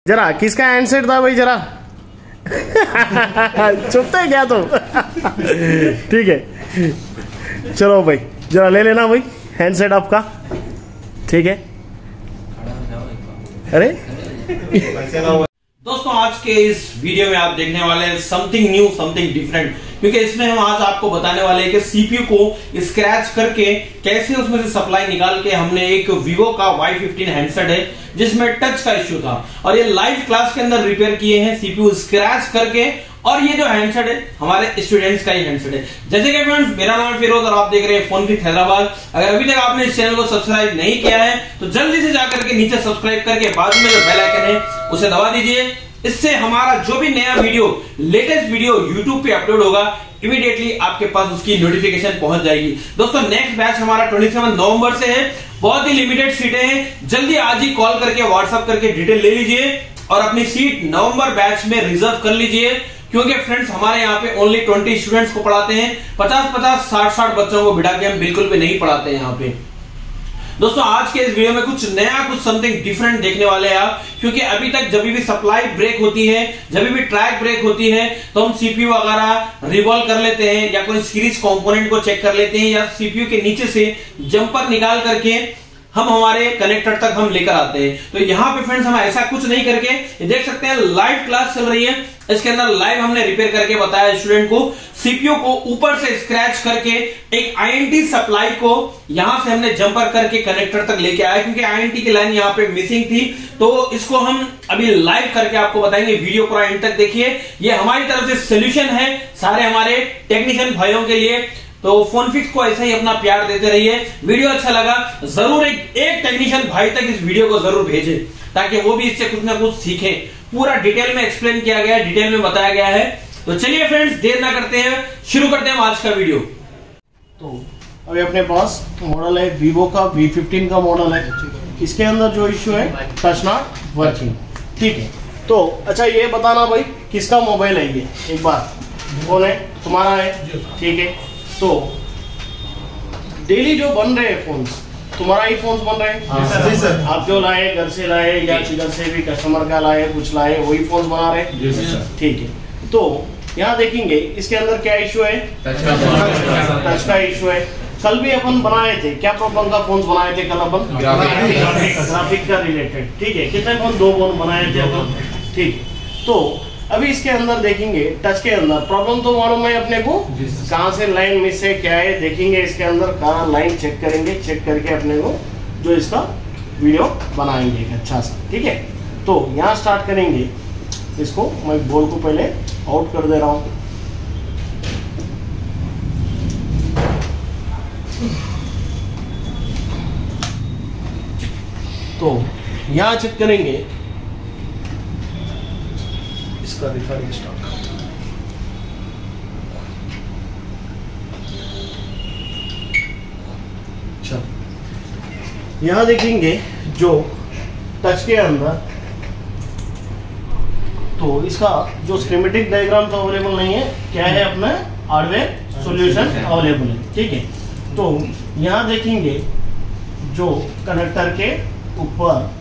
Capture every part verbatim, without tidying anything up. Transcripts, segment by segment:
जरा किसका हैंडसेट था भाई जरा चुपते क्या तुम ठीक है चलो भाई जरा ले लेना भाई हैंडसेट आपका ठीक है। अरे दोस्तों आज के इस वीडियो में आप देखने वाले हैं समथिंग न्यू समथिंग डिफरेंट, क्योंकि इसमें हम आज आपको बताने वाले हैं कि सीपीयू को स्क्रैच करके कैसे उसमें से सप्लाई निकाल के हमने एक वीवो का वाई फिफ्टीन हैंडसेट है जिसमें टच का इश्यू था और ये लाइव क्लास के अंदर रिपेयर किए हैं सीपीयू स्क्रैच करके। और ये जो हैंडसेट है हमारे स्टूडेंट्स का ही हैंडसेट है। जैसे कि फ्रेंड्स मेरा नाम फिरोज और आप देख रहे हैं फोनफिक्स हैदराबाद। अगर अभी तक आपने इस चैनल को सब्सक्राइब नहीं किया है तो जल्दी से जाकर के नीचे सब्सक्राइब करके बाजू में जो बेल आइकन है उसे दबा दीजिए। इससे हमारा जो भी नया वीडियो लेटेस्ट वीडियो यूट्यूब पे अपलोड होगा इमीडिएटली आपके पास उसकी नोटिफिकेशन पहुंच जाएगी। दोस्तों नेक्स्ट बैच हमारा सत्ताईस नवंबर से है, बहुत ही लिमिटेड सीटें हैं। जल्दी आज ही कॉल करके व्हाट्सएप करके डिटेल ले लीजिए और अपनी सीट नवंबर बैच में रिजर्व कर लीजिए, क्योंकि फ्रेंड्स हमारे यहाँ पे ओनली बीस स्टूडेंट्स को पढ़ाते हैं। पचास पचास साठ साठ बच्चों को बिठा के हम बिल्कुल भी नहीं पढ़ाते हैं यहाँ पे। दोस्तों आज के इस वीडियो में कुछ नया कुछ समथिंग डिफरेंट देखने वाले हैं आप, क्योंकि अभी तक जब भी सप्लाई ब्रेक होती है जब भी ट्रैक ब्रेक होती है तो हम सीपीयू वगैरह रिवॉल्व कर लेते हैं या कोई सीरीज कंपोनेंट को चेक कर लेते हैं या सीपीयू के नीचे से जंपर निकाल करके हम हमारे कनेक्टर तक हम लेकर आते हैं। तो यहाँ पे फ्रेंड्स हम ऐसा कुछ नहीं करके ये देख सकते हैं लाइव क्लास चल रही है, इसके अंदर लाइव हमने रिपेयर करके बताया स्टूडेंट को सीपीयू को ऊपर से स्क्रैच करके एक आईएनटी सप्लाई को यहां से हमने जंपर करके कनेक्टर तक लेके आया, क्योंकि आईएनटी की लाइन यहाँ पे मिसिंग थी। तो इसको हम अभी लाइव करके आपको बताएंगे, वीडियो पूरा एंड तक देखिए। ये हमारी तरफ से सोल्यूशन है सारे हमारे टेक्नीशियन भाइयों के लिए। तो फोनफिक्स को ऐसा ही अपना प्यार देते रहिए। वीडियो अच्छा लगा जरूर एक, एक टेक्नीशियन भाई तक इस वीडियो को जरूर भेजें ताकि वो भी इससे कुछ ना कुछ सीखें। पूरा डिटेल में एक्सप्लेन किया गया है, डिटेल में बताया गया है। तो चलिए फ्रेंड्स देर ना करते हैं, शुरू करते हैं आज का वीडियो। तो अभी अपने पास मॉडल है वीवो का वी फिफ्टीन का मॉडल है। इसके अंदर जो इश्यू है टच नॉट वर्किंग, ठीक है। तो अच्छा ये बताना भाई किसका मोबाइल है ये, एक बार कौन है, तुम्हारा है, ठीक है। तो डेली जो बन रहे हैं फोन्स तुम्हारा ही फोन्स बन रहे हैं जी सर। आप जो लाए घर से लाए या किधर से भी कस्टमर का लाए कुछ लाए वही फोन्स बना रहे हैं, ठीक है। तो यहाँ देखेंगे इसके अंदर क्या इशू है, टच का इशू है। कल भी अपन बनाए थे, क्या प्रॉब्लम का फोन्स बनाए थे कल अपन, ग्राफिक का रिलेटेड, ठीक है। कितने फोन, दो फोन बनाए थे अपन, ठीक है। तो अभी इसके अंदर देखेंगे टच के अंदर प्रॉब्लम तो मालूम है अपने को, कहाँ से लाइन मिस है क्या है देखेंगे। इसके अंदर कहाँ लाइन चेक करेंगे, चेक करके अपने को जो इसका वीडियो बनाएंगे अच्छा सा, ठीक है। तो यहाँ स्टार्ट करेंगे इसको, मैं बॉल को पहले आउट कर दे रहा हूँ। तो यहाँ चेक करेंगे इसका रिकॉर्डिंग स्टार्ट। अच्छा यहाँ देखेंगे जो टच के अंदर, तो इसका जो स्कीमेटिक डायग्राम तो अवेलेबल नहीं है, क्या है अपना हार्डवेयर सॉल्यूशन अवेलेबल है, ठीक है। तो यहाँ देखेंगे जो कनेक्टर के ऊपर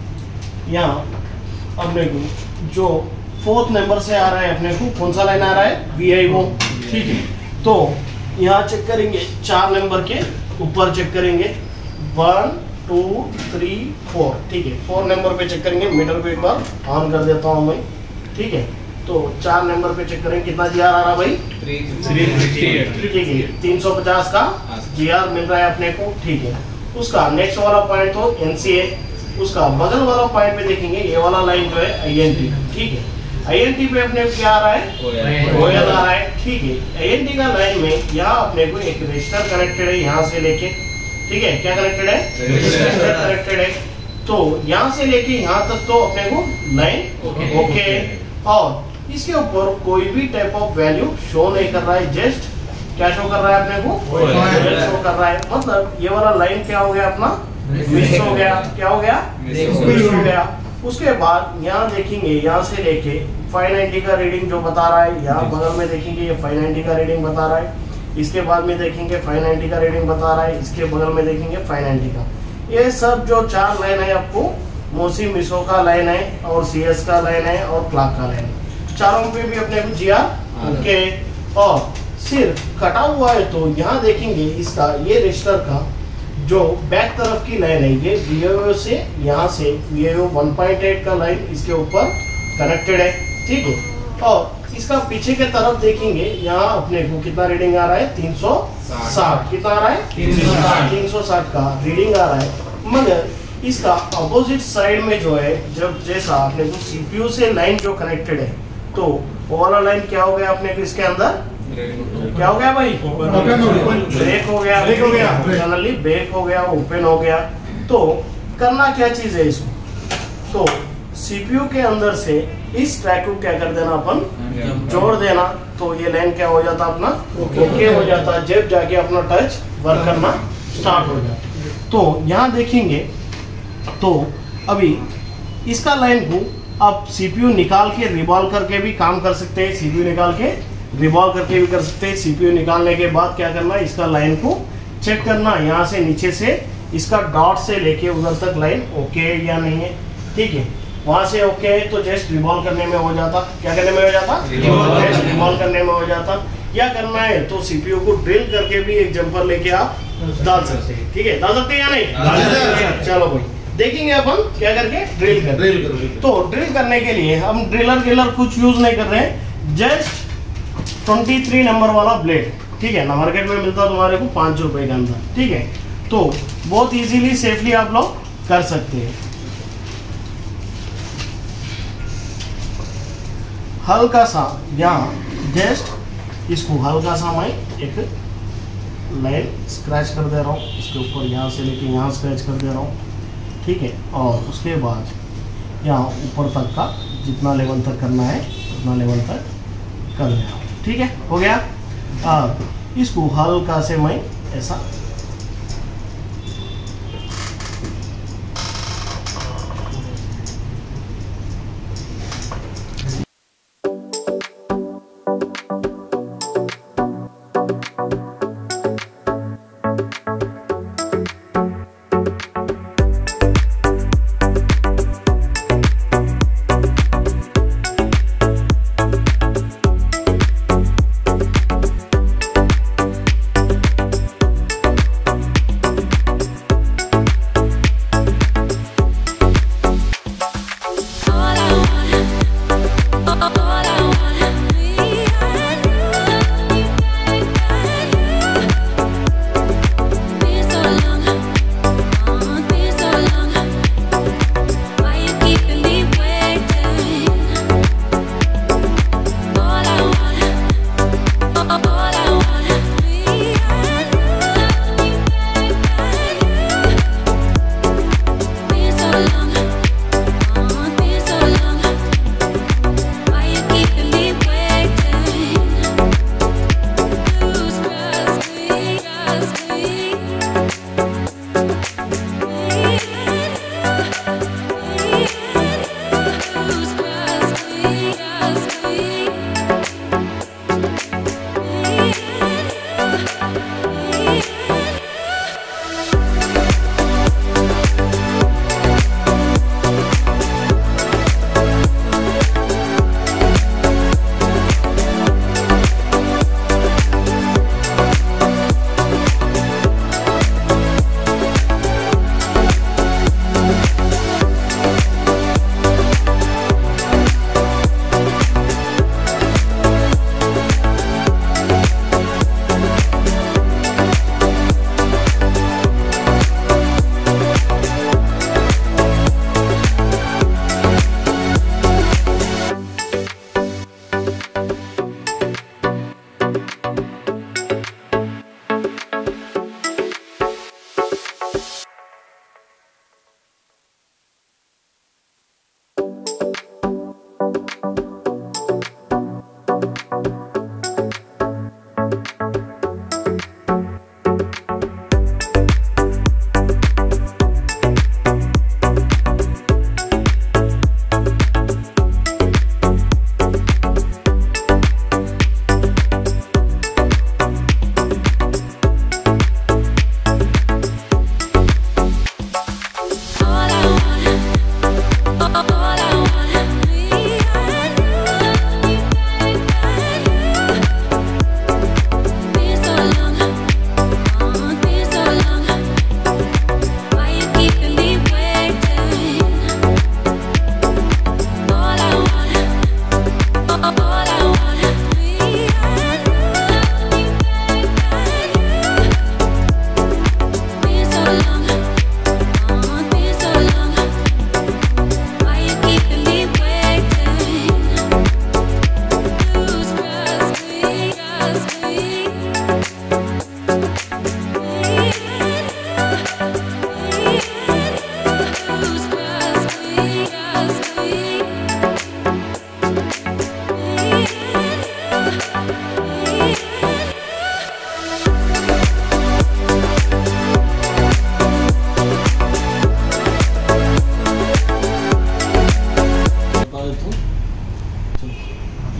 यहाँ अपने को जो फोर्थ नंबर से आ रहा है अपने को, कौन सा लाइन आ रहा है, वी आई ओ, ठीक है। तो यहाँ चेक करेंगे चार नंबर के ऊपर चेक करेंगे, वन टू थ्री फोर, ठीक है। फोर नंबर पे चेक करेंगे, मीटर को एक बार ऑन कर देता हूँ मैं, ठीक है। तो चार नंबर पे चेक करेंगे कितना जी आर आ रहा भाई, ठीक है। तीन सौ पचास का जी आर मिल रहा है अपने को, ठीक है। उसका नेक्स्ट वाला पॉइंट तो एन सी है, उसका बगल वाला पॉइंट पे देखेंगे ये वाला लाइन जो है आई एन टी, ठीक है। आई एन टी पे अपने क्या आ रहा है, ओ एल आ रहा है, ठीक है। आई एन टी का लाइन में यहाँ अपने को एक रजिस्टर कनेक्टेड है यहाँ से लेके, ठीक है। क्या कनेक्टेड है, रजिस्टर कनेक्टेड है। तो यहाँ से लेके यहाँ तक तो अपने को लाइन ओके है, और इसके ऊपर कोई भी टाइप ऑफ वैल्यू शो नहीं कर रहा है, जस्ट क्या शो कर रहा है अपने को, शो कर रहा है। मतलब ये वाला लाइन क्या हो गया अपना, मिस हो गया, क्या हो गया, मिस हो गया। उसके बाद यहाँ देखेंगे यहाँ से लेके फाइव नाइंटी का रीडिंग जो बता रहा है, यहाँ बगल में देखेंगे ये फाइव नाइंटी का रीडिंग बता रहा है। इसके बाद में देखेंगे फाइव नाइंटी का रीडिंग बता रहा है, इसके बगल में देखेंगे फाइव नाइंटी का। ये सब जो चार लाइन है आपको मोसी मिसो का लाइन है और सीएस का लाइन है और क्लॉक का लाइन है, चारों पे भी अपने को जीआर ओके। और सिर्फ कटा हुआ है तो यहाँ देखेंगे इसका ये रजिस्टर का जो बैक तरफ की लाइन है ये वीआईओ से यहाँ से वीआईओ वन पॉइंट एट का लाइन इसके ऊपर कनेक्टेड है, ठीक है। और इसका पीछे के तरफ देखेंगे यहाँ अपने को कितना रीडिंग आ रहा है तीन सौ साठ, कितना आ रहा है तीन सौ साठ का रीडिंग आ रहा है। मगर इसका अपोजिट साइड में जो है जब जैसा अपने को सीपीयू से लाइन जो कनेक्टेड है तो वो वाला लाइन क्या हो गया अपने को इसके अंदर क्या हो गया भाई ब्रेक हो गया, ब्रेक हो गया जनरली ब्रेक हो गया, ओपन हो गया। तो करना क्या चीज है इसको, तो सीपीयू के अंदर से इस ट्रैक को क्या कर देना अपन जोड़ देना, तो ये लाइन क्या हो जाता अपना ओके हो जाता, जब जाके अपना टच वर्क करना स्टार्ट हो जाता। तो यहाँ देखेंगे तो अभी इसका लाइन को आप सीपीयू निकाल के रिवॉल्व करके भी काम कर सकते हैं, सीपीयू निकाल के रिवॉल्व करके भी कर सकते हैं। सीपीयू निकालने के बाद क्या करना है इसका लाइन को चेक करना, यहाँ से नीचे से इसका डॉट से लेके उधर तक लाइन ओके या नहीं है, ठीक है। वहां से ओके है तो जस्ट रिवॉल्व करने में हो जाता, क्या करने में हो जाता जस्ट रिवॉल्व करने में हो जाता। या करना है तो सीपीयू को ड्रिल करके भी एक जंपर लेके आप डाल सकते हैं, ठीक है, डाल सकते हैं या नहीं। चलो भाई देखेंगे अपन क्या करके ड्रिल कर ड्रिल कर तो ड्रिल करने के लिए हम ड्रिलर ड्रिलर कुछ यूज नहीं कर रहे हैं, जस्ट तेईस नंबर वाला ब्लेड, ठीक है ना, मार्केट में मिलता तुम्हारे को पांच रुपए के अंदर, ठीक है। तो बहुत इजीली सेफली आप लोग कर सकते हैं। हल्का सा यहाँ जस्ट इसको हल्का सा मैं एक लाइन स्क्रैच कर दे रहा हूँ, इसके ऊपर यहाँ से लेके यहाँ स्क्रैच कर दे रहा हूँ, ठीक है। और उसके बाद यहाँ ऊपर तक का जितना लेवल तक करना है उतना लेवल तक कर दे रहा हूँ, ठीक है, हो गया। अब इसको हल्का से मैं ऐसा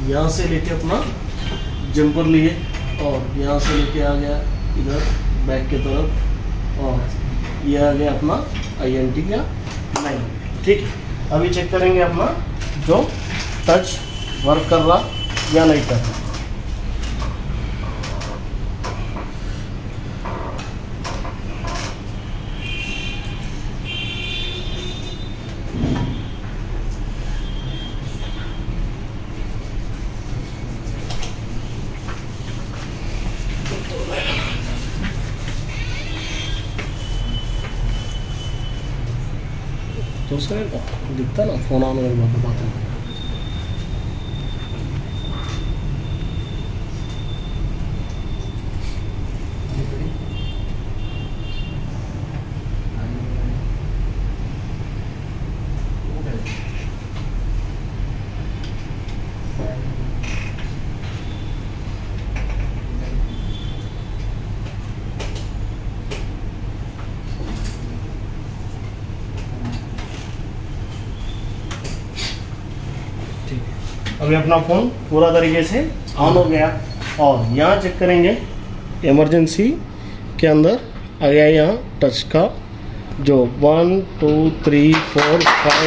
यहाँ से लेके अपना जंपर लिए और यहाँ से लेके आ गया इधर बैक की तरफ और ये आ गया अपना आई एन टी का नाइन। ठीक है, अभी चेक करेंगे अपना जो टच वर्क कर रहा या नहीं कर रहा। दूसरे का दिखता ना फोन आने वाली बात बात है। अभी अपना फ़ोन पूरा तरीके से ऑन हो गया और यहाँ चेक करेंगे इमरजेंसी के अंदर आ गया यहाँ टच का जो one two three four five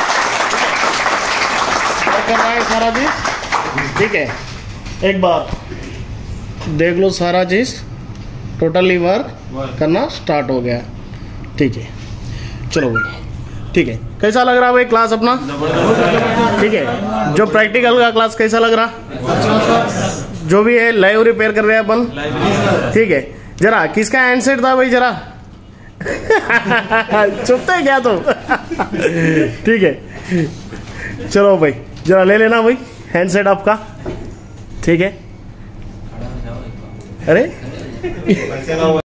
कर रहा है सारा चीज़। ठीक है, एक बार देख लो सारा चीज़ टोटली वर्क करना स्टार्ट हो गया। ठीक है, चलो भाई ठीक है, कैसा लग रहा है भाई क्लास अपना? ठीक है, जो प्रैक्टिकल का क्लास कैसा लग रहा? जो भी है लाइव रिपेयर कर रहे हैं अपन। ठीक है, जरा किसका हैंडसेट था भाई जरा चुपते क्या तुम? ठीक है, चलो भाई जरा ले लेना भाई हैंडसेट आपका। ठीक है, अरे